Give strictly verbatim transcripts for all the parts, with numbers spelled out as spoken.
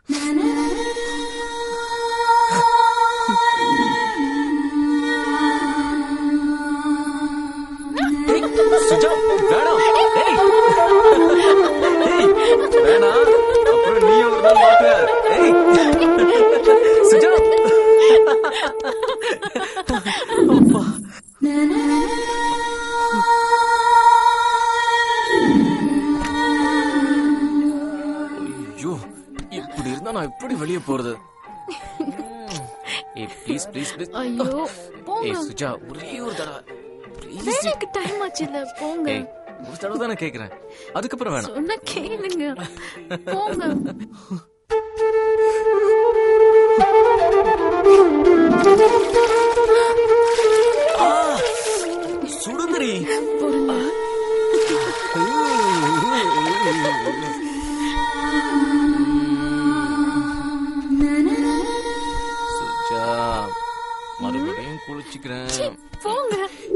சுஜா வேணாம். ஏய் வேணாம். அப்புறம் நீ ஒரு நாள் மாட்ட. ஏய் சுஜா. ஐயோ இப்படி இருந்தா நான் எப்படி வெளியே போறது? ஏய் ப்ளீஸ் ப்ளீஸ் ப்ளீஸ். ஐயோ போங்க. ஏய் சுஜா ஒரே ஒரு தடவை ப்ளீஸ். எனக்கு டைம் ஆச்சுல போங்க. ஏய் ஒரு தடவை தானே கேக்குறேன், அதுக்கப்புறம் வேணாம். சொன்னா கேளுங்க போங்க. சுடுங்கடி. சுஜா மறுபடியும் குளிச்சுக்கிறேன். போங்க.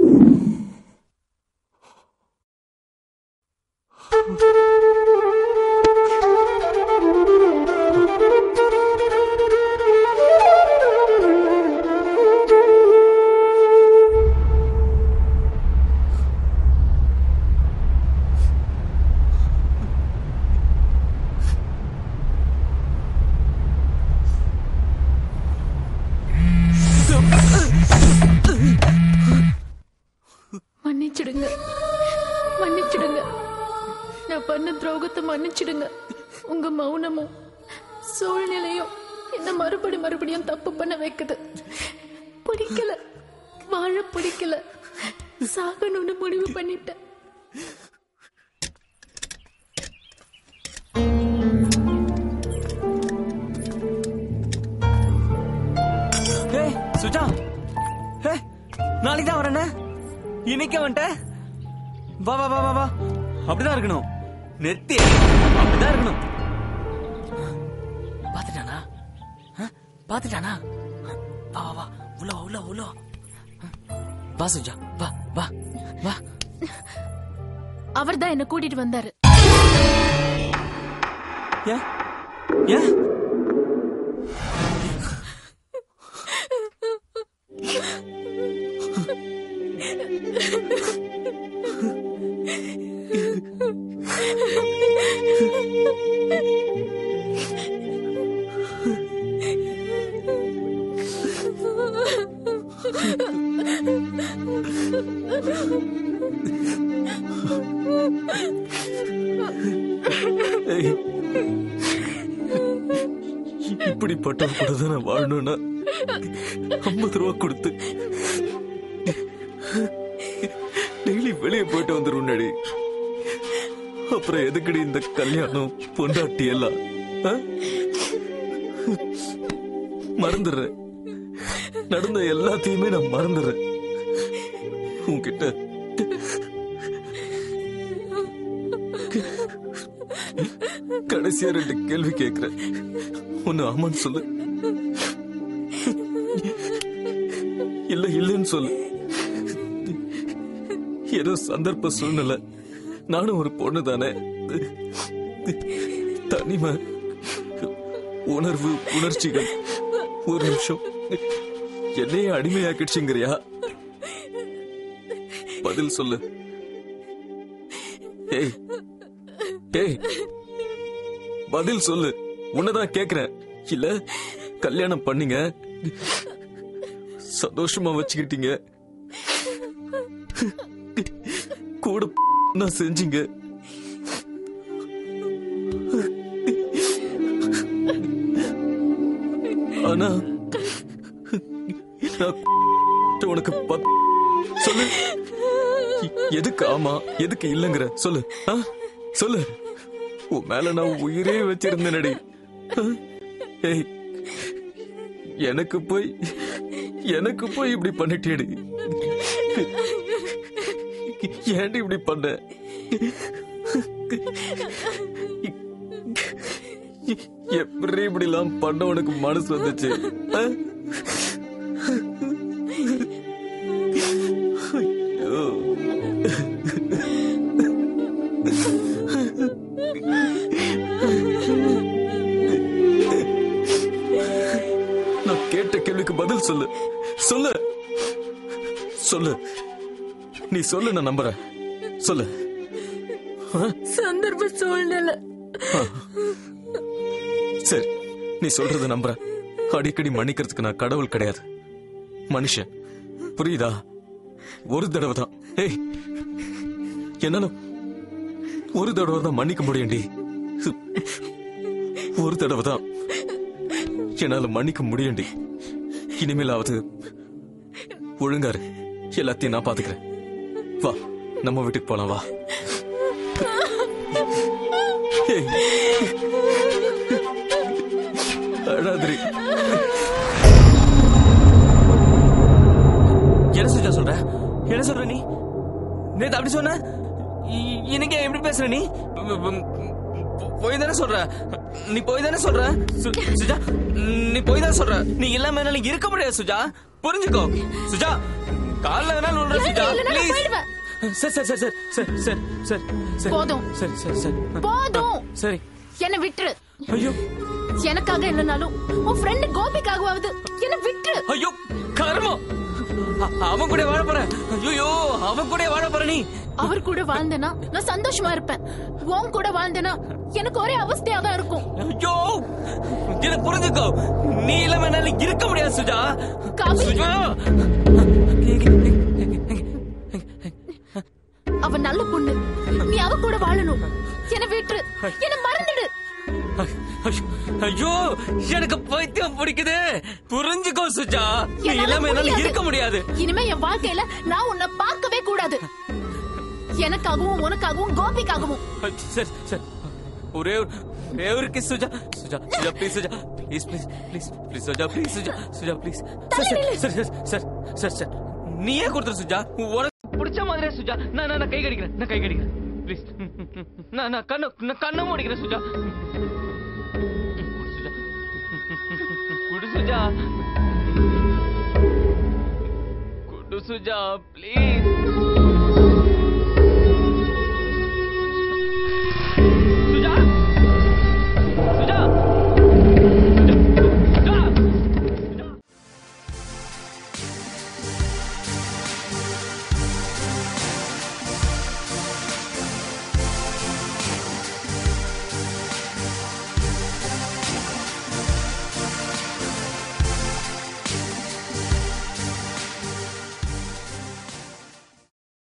மன்னிச்சிடுங்க மன்னிச்சிடுங்க. நான் பண்ண துரோகத்தை மன்னிச்சிடுங்க. உங்க மௌனமும் சூழ்நிலையும் என்ன மறுபடி மறுபடியும் தப்பு பண்ண வைக்குது. பிடிக்கல, வாழ பிடிக்கல, சாகணும்னு முடிவு பண்ணிட்டேன். சுஜா நாளைக்கு தான் வரேன்னு இன்னைக்கு வந்துட்ட. வா வா வா வா வா. அப்படிதான் இருக்கணும். நெத்தி அப்படிதான் இருக்கணும். பாத்துட்டானா பாத்துட்டானா? வா வா வா உள்ள உள்ள உள்ள வா சுஜா வா வா வா. அவர் தான் என்ன கூட்டிட்டு வந்தாரு. ஏன் ஏன் இப்படிப்பட்ட கூட தான் நான் வாழணும்னா ஐம்பது ரூபா கொடுத்து டெய்லி வெளியே போயிட்டு வந்துடும். அப்புறம் எதுக்கடி இந்த கல்யாணம் பொண்டாட்டி எல்லாம்? மறந்துடுறேன். நடந்த எல்லாத்தையுமே நான் மறந்துடுறேன். உன்கிட்ட கடைசியா ரெண்டு கேள்வி கேட்கிறேன். ஒன்னு ஆமான்னு சொல்லு, இல்ல இல்லன்னு சொல்லு. ஏதோ சந்தர்ப்ப சூழ்நிலை, நானும் ஒரு பொண்ணு தானே, தனிமை, உணர்வு உணர்ச்சிகள் ஒரு நிமிஷம் என்னையே அடிமையாக்கிடுச்சுங்கிறியா? பதில் சொல்லு. ஏய் ஏய் பதில் சொல்லு. உன்னதான் கேக்குறேன். இல்ல கல்யாணம் பண்ணீங்க, சந்தோஷமா வச்சுக்கிட்டீங்க, கூட நான் செஞ்சீங்க, ஆனா உனக்கு சொல்லு, எதுக்கு ஆமா எதுக்கு இல்லங்கிற சொல்லு. சொல்லு. உன் மேல நான் உயிரே வச்சிருந்தேனடி. ஏய் எனக்கு போய் எனக்கு போய் இப்படி பண்ணிட்டேடி. ஏன்டி இப்படி பண்ண? எப்படி இப்படி எல்லாம் பண்ண உனக்கு மனசு வந்துச்சு? ஐயோ பதில் சொல்லு சொல்லு சொல்லு நீ சொல்லு, நான் நம்புறேன். சொல்லு. சந்தர்ப்ப சூழ்நிலை. சரி, நீ சொல்றத நம்புறேன். அடிக்கடி மன்னிக்கிறதுக்கு நான் கடவுள் கிடையாது, மனுஷன். புரியுதா? ஒரு தடவை தான். ஏய், என்னால ஒரு தடவை தான் மன்னிக்க முடியும்டி. ஒரு தடவை தான் என்னால மன்னிக்க முடியும்டி. இனிமேலாவது ஒழுங்காரு, எல்லாத்தையும் நான் பாத்துக்கிறேன். வா, நம்ம வீட்டுக்கு போலாம். வா. அழாதிரி. என்ன சுஜா சொல்ற? என்ன சொல்ற நீ? நேத்து அப்படி சொன்ன, இன்னைக்கு எப்படி பேசுற நீ? போய் தானே சொல்ற, நீ போய் தானே சொல்ற சுஜா, நீ போய் தானே சொல்ற. நீ இல்லாம என்னால இருக்க முடியாது சுஜா, புரிஞ்சுக்கோ சுஜா. காலைல வேணாலும் விடுற சுஜா, ப்ளீஸ். சரி சரி சரி சரி சரி சரி சரி போதும். சரி சரி சரி போதும். சரி, என்ன விட்டுரு. ஐயோ, எனக்காக இல்லனாலும் உன் ஃப்ரெண்ட் கோபிக்காகவாவது என்ன விட்டுரு. ஐயோ கர்மம், அவன் கூட வாழ போற. ஐயோ, அவன் கூட வாழ போற. நீ அவர் கூட வாழ்ந்தேனா நான் சந்தோஷமா இருப்பேன். உன் கூட வாழ்ந்தேனா எனக்கு ஒரே அவஸ்தையா தான் இருக்கும். ஐயோ, என்ன புரிஞ்சுக்கோ. நீ இல்லாம என்னால இருக்க முடியாது சுஜா. காபி. சுஜா, அவ நல்ல பொண்ணு, நீ அவ கூட வாழணும். என்ன விட்டுரு, என்ன மறந்துடு. ஐயோ, எனக்கு பைத்தியம் பிடிக்குது. புரிஞ்சுக்கோ சுஜா, நீ இல்லாம என்னால இருக்க முடியாது. இனிமே என் வாழ்க்கையில நான் உன்னை பார்க்கவே கூடாது. எனக்காகவும் உனக்காகவும் கோபிக்காகவும். சரி சரி, ஒரே ஒரே ஒரு kiss Suja. Suja Suja please, Suja please please please please Suja please, Suja Suja please. சரி சரி சரி சரி சரி, நீயே கொடுத்துரு சுஜா, உனக்கு பிடிச்ச மாதிரியே சுஜா. நான் நான் கை கடிக்கிறேன், நான் கை கடிக்கிறேன் ப்ளீஸ். நான் நான் கண்ணு நான் கண்ணை மூடிக்கிறேன் சுஜா. குடு சுஜா, குடு சுஜா, குடு சுஜா ப்ளீஸ்.